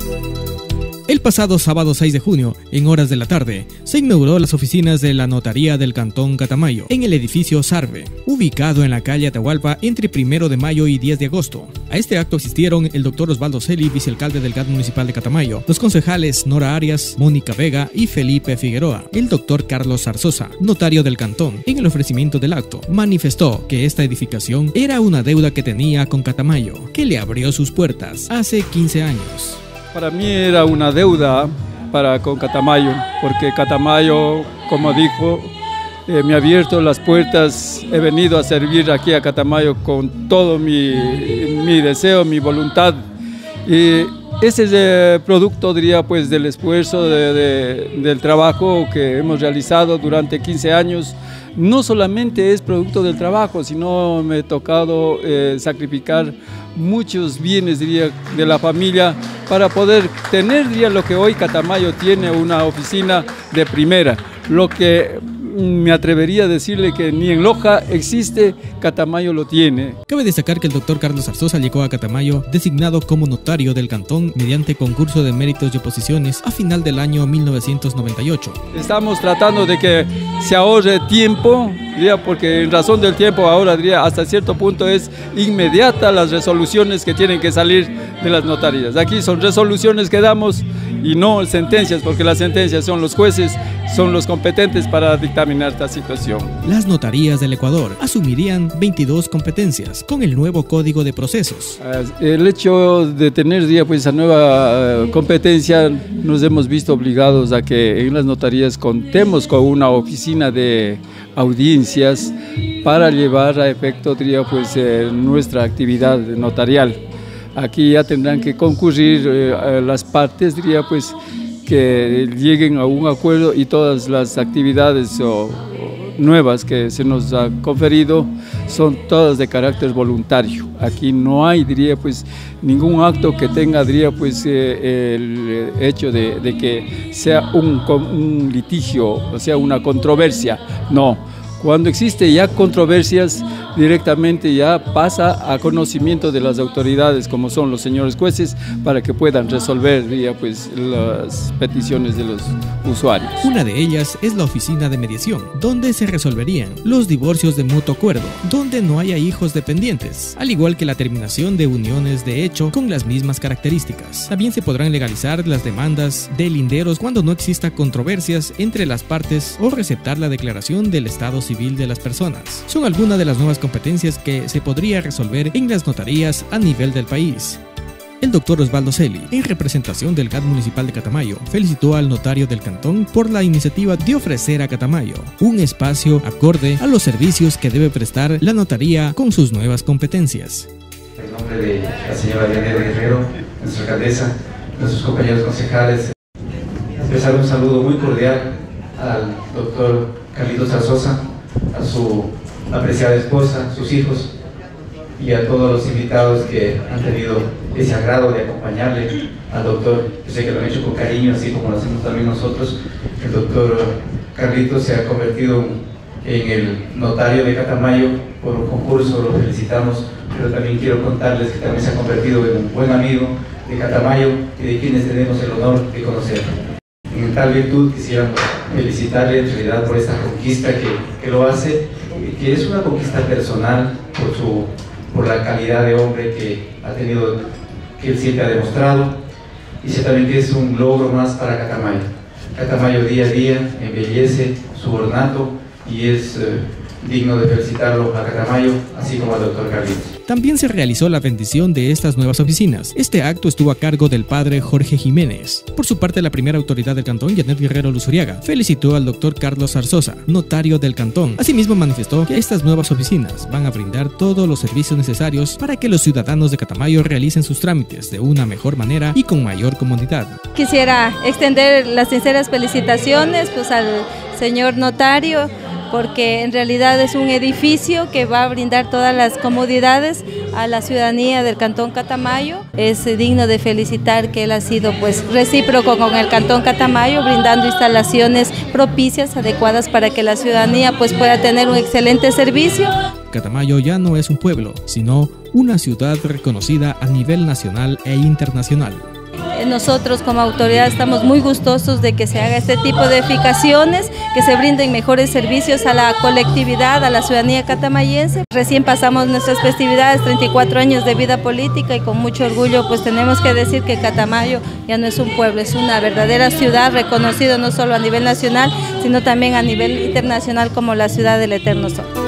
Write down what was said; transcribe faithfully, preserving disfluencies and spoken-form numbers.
El pasado sábado seis de junio, en horas de la tarde, se inauguró las oficinas de la Notaría del Cantón Catamayo, en el edificio Sarve, ubicado en la calle Atahualpa entre primero de mayo y diez de agosto. A este acto asistieron el doctor Osvaldo Celi, vicealcalde del G A T municipal de Catamayo, los concejales Nora Arias, Mónica Vega y Felipe Figueroa. El doctor Carlos Zarzosa, notario del cantón, en el ofrecimiento del acto, manifestó que esta edificación era una deuda que tenía con Catamayo, que le abrió sus puertas hace quince años. Para mí era una deuda para con Catamayo, porque Catamayo, como dijo, eh, me ha abierto las puertas. He venido a servir aquí a Catamayo con todo mi, mi deseo, mi voluntad. Y ese es el producto, diría, pues, del esfuerzo, de, de, del trabajo que hemos realizado durante quince años. No solamente es producto del trabajo, sino me ha tocado eh, sacrificar muchos bienes, diría, de la familia para poder tener, diría, lo que hoy Catamayo tiene, una oficina de primera. Lo que me atrevería a decirle que ni en Loja existe, Catamayo lo tiene. Cabe destacar que el doctor Carlos Zarzosa llegó a Catamayo designado como notario del cantón mediante concurso de méritos y oposiciones a final del año mil novecientos noventa y ocho. Estamos tratando de que se ahorre tiempo, diría, porque en razón del tiempo ahora, diría, hasta cierto punto es inmediata las resoluciones que tienen que salir de las notarías. Aquí son resoluciones que damos y no sentencias, porque las sentencias son los jueces, son los competentes para dictaminar esta situación. Las notarías del Ecuador asumirían veintidós competencias con el nuevo Código de Procesos. El hecho de tener, diría, pues, esa nueva competencia, nos hemos visto obligados a que en las notarías contemos con una oficina de audiencias para llevar a efecto, diría, pues, eh, nuestra actividad notarial. Aquí ya tendrán que concurrir eh, las partes, diría, pues, que lleguen a un acuerdo, y todas las actividades o, o nuevas que se nos ha conferido son todas de carácter voluntario. Aquí no hay, diría, pues, ningún acto que tenga, diría, pues, eh, el hecho de, de que sea un, un litigio, o sea, una controversia. No. Cuando existe ya controversias, directamente ya pasa a conocimiento de las autoridades, como son los señores jueces, para que puedan resolver, ya, pues, las peticiones de los usuarios. Una de ellas es la oficina de mediación, donde se resolverían los divorcios de mutuo acuerdo, donde no haya hijos dependientes, al igual que la terminación de uniones de hecho con las mismas características. También se podrán legalizar las demandas de linderos cuando no exista controversias entre las partes o receptar la declaración del estado civil de las personas. Son algunas de las nuevas competencias que se podría resolver en las notarías a nivel del país. El doctor Osvaldo Celi, en representación del G A T municipal de Catamayo, felicitó al notario del cantón por la iniciativa de ofrecer a Catamayo un espacio acorde a los servicios que debe prestar la notaría con sus nuevas competencias. En nombre de la señora Diana Guerrero, nuestra alcaldesa, nuestros compañeros concejales, expresar un saludo muy cordial al doctor Carlitos Zarzosa, a su apreciada esposa, sus hijos, y a todos los invitados que han tenido ese agrado de acompañarle al doctor. Yo sé que lo han hecho con cariño, así como lo hacemos también nosotros. El doctor Carlitos se ha convertido en el notario de Catamayo por un concurso, lo felicitamos, pero también quiero contarles que también se ha convertido en un buen amigo de Catamayo y de quienes tenemos el honor de conocerlo. En tal virtud quisiéramos felicitarle en realidad por esta conquista que, que lo hace, que es una conquista personal por, su, por la calidad de hombre que ha tenido, que él siempre ha demostrado, y sé también que es un logro más para Catamayo. Catamayo día a día embellece su ornato y es eh, digno de felicitarlo a Catamayo, así como al doctor Carlitos. También se realizó la bendición de estas nuevas oficinas. Este acto estuvo a cargo del padre Jorge Jiménez. Por su parte, la primera autoridad del cantón, Janet Guerrero Luzuriaga, felicitó al doctor Carlos Zarzosa, notario del cantón. Asimismo, manifestó que estas nuevas oficinas van a brindar todos los servicios necesarios para que los ciudadanos de Catamayo realicen sus trámites de una mejor manera y con mayor comodidad. Quisiera extender las sinceras felicitaciones, pues, al señor notario, porque en realidad es un edificio que va a brindar todas las comodidades a la ciudadanía del Cantón Catamayo. Es digno de felicitar que él ha sido, pues, recíproco con el Cantón Catamayo, brindando instalaciones propicias, adecuadas para que la ciudadanía, pues, pueda tener un excelente servicio. Catamayo ya no es un pueblo, sino una ciudad reconocida a nivel nacional e internacional. nosotros como autoridad estamos muy gustosos de que se haga este tipo de edificaciones, que se brinden mejores servicios a la colectividad, a la ciudadanía catamayense. Recién pasamos nuestras festividades, treinta y cuatro años de vida política, y con mucho orgullo pues tenemos que decir que Catamayo ya no es un pueblo, es una verdadera ciudad reconocida no solo a nivel nacional, sino también a nivel internacional como la ciudad del Eterno Sol.